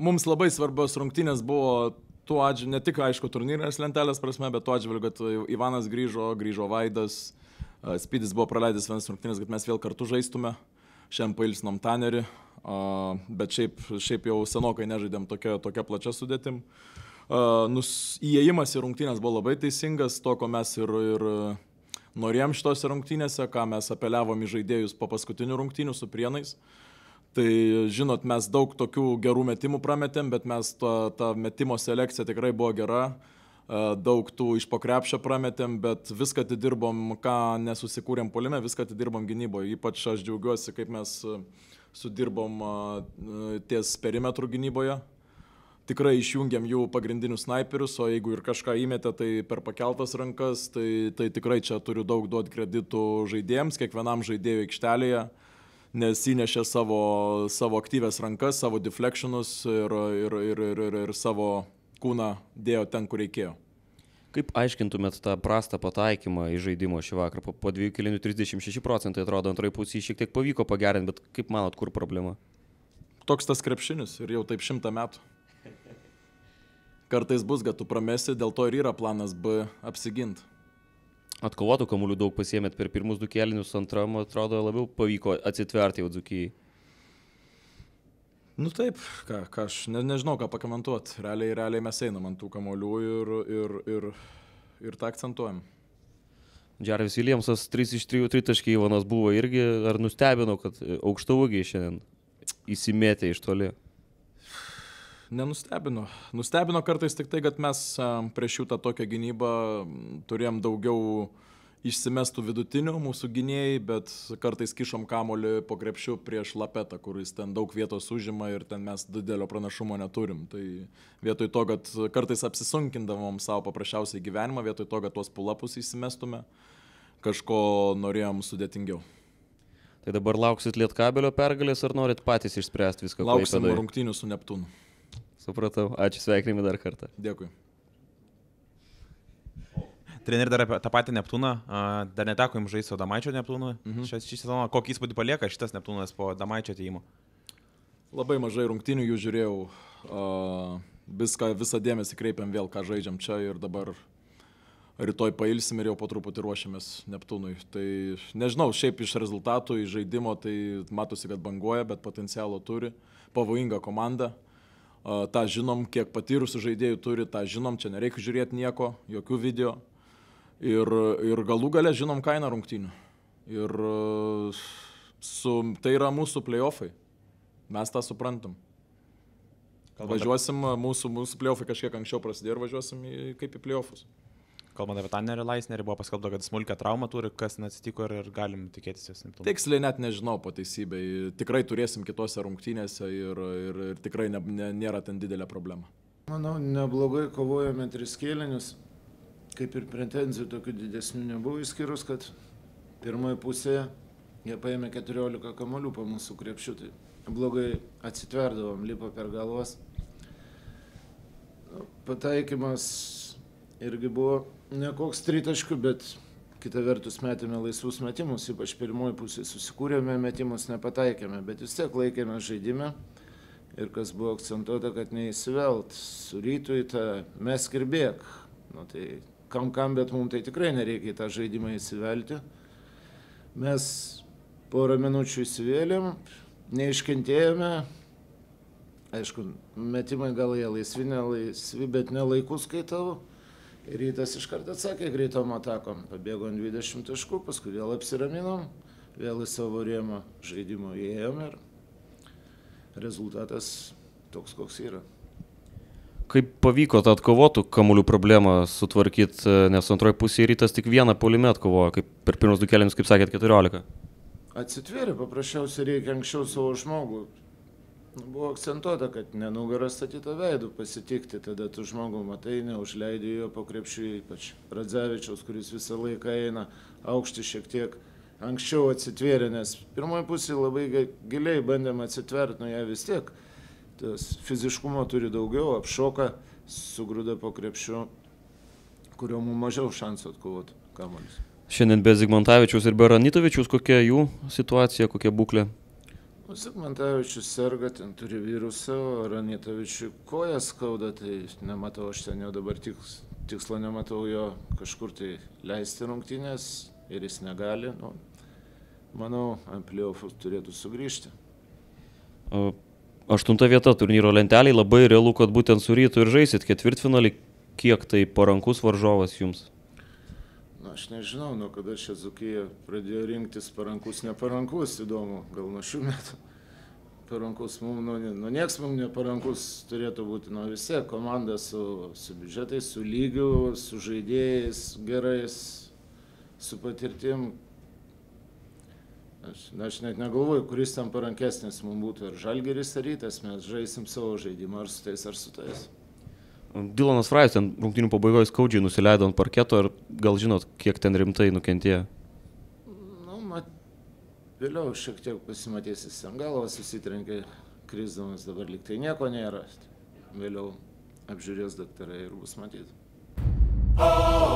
mums labai svarbios rungtynės buvo tuo atžvilgiu, ne tik aišku turnyrinės lentelės prasme, bet tuo atžvilgiu, kad Ivanas grįžo Vaidas, Spydis buvo praleidęs vienas rungtynės, kad mes vėl kartu žaistume. Šiandien pailsinom Tanerį, bet šiaip jau senokai nežaidėm tokia plačia sudėtim. Įėjimas į rungtynės buvo labai teisingas, to, ko mes ir norėjom šitose rungtynėse, ką mes apeliavom į žaidėjus po paskutinių rungtynių su Prienais. Tai, žinot, mes daug tokių gerų metimų prametėm, bet mes ta metimo selekcija tikrai buvo gera. Daug tų iš po krepšio prametėm, bet viską atidirbom, ką nesusikūrėm puolime, viską atidirbom gynyboje. Ypač aš džiaugiuosi, kaip mes sudirbom ties perimetrų gynyboje. Tikrai išjungiam jų pagrindinius snaiperius, o jeigu ir kažką įmetė, tai per pakeltas rankas, tai tikrai čia turiu daug duoti kreditų žaidėjams, kiekvienam žaidėjui aikštelėje, nes įnešė savo aktyvias rankas, savo deflectionus ir savo kūną dėjo ten, kur reikėjo. Kaip aiškintumėt tą prastą pataikymą į žaidimo šį vakarą? Po 2 kėlinių 36% atrodo, antroji pusė šiek tiek pavyko pagerinti, bet kaip manot, kur problema? Toks tas krepšinis ir jau taip 100 metų. Kartais bus, kad tu pramesi, dėl to ir yra planas B apsiginti. Atkovotų kamuolių daug pasiėmėt per pirmus 2 kėlinius, antram atrodo labiau pavyko atsitverti jau Dzūkijai. Nu taip, ką aš nežinau, ką pakomentuoti. Realiai mes einam ant tų kamuolių ir tą akcentuojam. Jarvis Williamsas 3 iš 3 tritaškiai Ivanas buvo irgi. Ar nustebino, kad aukštaūgiai šiandien įsimėtė iš toli? Nenustebino. Nustebino kartais tik tai, kad mes prieš jų tą tokią gynybą turėjom daugiau išsimestų vidutinių mūsų gynėjai, bet kartais kišom kamuolį po krepšiu prieš Lapetą, kuris ten daug vietos užima ir ten mes didelio pranašumo neturim. Tai vietoj to, kad kartais apsisunkindavom savo paprasčiausiai gyvenimą, vietoj to, kad tuos pull-upus įsimestume, kažko norėjom sudėtingiau. Tai dabar lauksit Lietkabelio pergalės ar norit patys išspręsti viską? Lauksim rungtynių su Neptūnu. Supratau. Ačiū, sveikinimai dar kartą. Dėkui. Treneri dar apie tą patį Neptūną, dar neteko jums žaisti su Adomaičio Neptūnu. Šį sezoną, kokį įspūdį palieka šitas Neptūnas po Adomaičio atėjimo? Labai mažai rungtynių jų žiūrėjau, visą dėmesį kreipiam vėl, ką žaidžiam čia ir dabar rytoj pailsim ir jau po truputį ruošiamės Neptūnui. Tai nežinau, šiaip iš rezultatų, iš žaidimo, tai matosi, kad banguoja, bet potencialo turi, pavojinga komanda. tą žinom, kiek patyrusių žaidėjų turi, tą žinom, čia nereikia žiūrėti nieko, jokių video. Ir galų gale žinom kainą rungtynių. Ir tai yra mūsų play-offai. Mes tą suprantam. Važiuosim, mūsų play-offai kažkiek anksčiau prasidėjo ir važiuosim kaip į play-offus. Kalbant apie Tanerį Laisnerį, buvo paskelbta, kad smulkią traumą turi, kas neatsitiko ir galim tikėtis jos Neptūno. Tiksliai net nežinau po teisybei. Tikrai turėsim kitose rungtynėse ir tikrai nėra ten didelė problema. Manau, neblogai kovojame 3 kėlinius. Kaip ir pretenzijų tokių didesnių nebuvo, išskyrus, kad pirmoje pusėje jie paėmė 14 kamuolių po mūsų krepšių. Tai blogai atsitverdavom, lipo per galvas. Pataikymas irgi buvo nekoks tritaškių, bet kita vertus metėme laisvus metimus, ypač pirmoji pusė susikūrėme metimus, nepataikėme, bet vis tiek laikėme žaidime. Ir kas buvo akcentuota, kad neįsivelt su Rytu į tą mesk ir bėk. Nu, tai kam, bet mums tai tikrai nereikia į tą žaidimą įsivelti. Mes porą minučių įsivėlėm, neiškentėjome. Aišku, metimai gal jie laisvi, bet ne laikų skaitavo. Ir Rytas iš karto atsakė greitom atakom. Pabėgo 20 taškų, paskui vėl apsiraminom, vėl į savo rėmą žaidimo įėjom ir rezultatas toks, koks yra. Kaip pavyko tą atkovotų kamuolių problemą sutvarkyti, nes antroji pusė Rytas tik vieną puolime atkovojo, kaip per pirmus 2 kėlinius, kaip sakėt, 14. Atsitvėrė, paprasčiausiai reikia anksčiau savo žmogų. Buvo akcentuota, kad ne nugarą statyta veidų pasitikti, tada tu žmogų matai, neužleidai jo po krepšiui, ypač Radzevičiaus, kuris visą laiką eina aukštį šiek tiek anksčiau atsitvėrė, nes pirmoji pusė labai giliai bandėm atsitverti, nu ją vis tiek. Tas fiziškumo turi daugiau, apšoka, sugrūda po krepšiu, kurio mums mažiau šansų atkovoti kamuolius. Šiandien be Zigmantavičiaus ir be Ranitovičiaus, kokia jų situacija, kokia būklė? Zigmantavičius serga, ten turi virusą, o Ranitavičiui koją skauda, tai nematau, aš ten jau dabar tikslo nematau jo kažkur tai leisti rungtynės ir jis negali. Nu, manau, ant playoffų turėtų sugrįžti. 8 vieta turnyro lentelėje, labai realu, kad būtent su Rytu ir žaisit ketvirtfinalį. Kiek tai parankus varžovas jums? Na, aš nežinau, nuo kada šią Dzūkiją pradėjo rinktis parankus, neparankus, įdomu, gal nuo šių metų. Parankus mums, nu nieks mums neparankus turėtų būti, nu vis tiek komanda su biudžetais, su lygiu, su žaidėjais gerais, su patirtim. Aš net negalvoju, kuris tam parankesnis mums būtų, ar Žalgiris, ar Rytas, mes žaisim savo žaidimą, ar su tais, ar su tais. Dylanas Frajus ten rungtynių pabaigoje skaudžiai nusileido ant parketo, ar gal žinot, kiek ten rimtai nukentėjo? Nu, vėliau šiek tiek pasimatys, jis ant galvos susitrenkė krisdamas, dabar lyg tai nieko nėra. Vėliau apžiūrės daktarai ir bus matyti.